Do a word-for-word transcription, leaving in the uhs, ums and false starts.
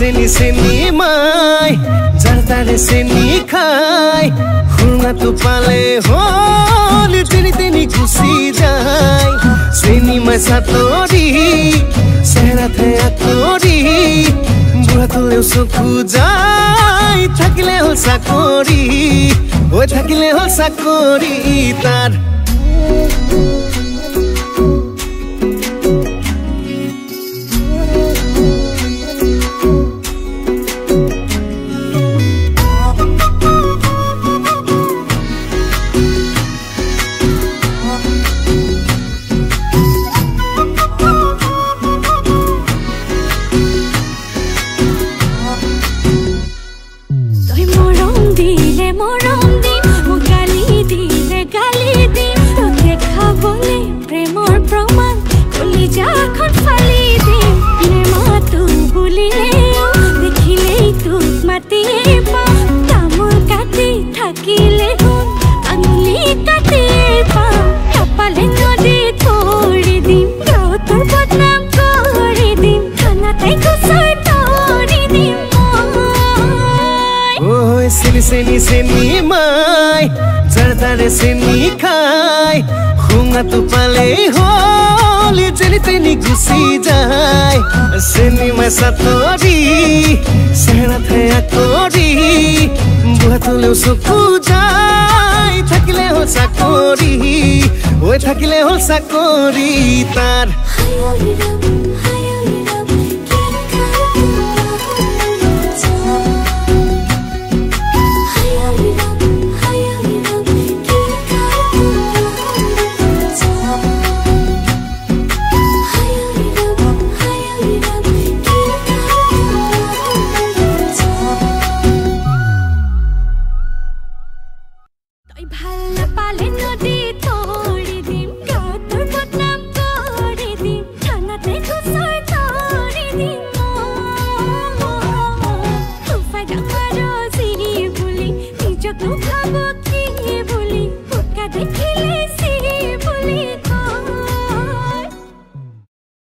চেনি চেনি মাই যাৰ তাৰে চেনি খাই শুনাটো পালে হল তেনি তেনি গুচি যায় চেনি মাই চাতৰি চেহেৰা থেয়া কৰি বুঢ়া তোলেও চকু যায় থাকিলে হল চাকৰি ঐ থাকিলে হল চাকৰি তাৰ চেনি চেনি মাই যাৰ তাৰে চেনি খাই শুঙাটো পালেই হল যেনি তেনি গুচি যায় চেনি মাই চাতৰি চেহেৰা থেয়া কৰি বুঢ়া তোলেও চকু যায় থাকিলে হল চাকৰি ঐ থাকিলে হল চাকৰি তাৰ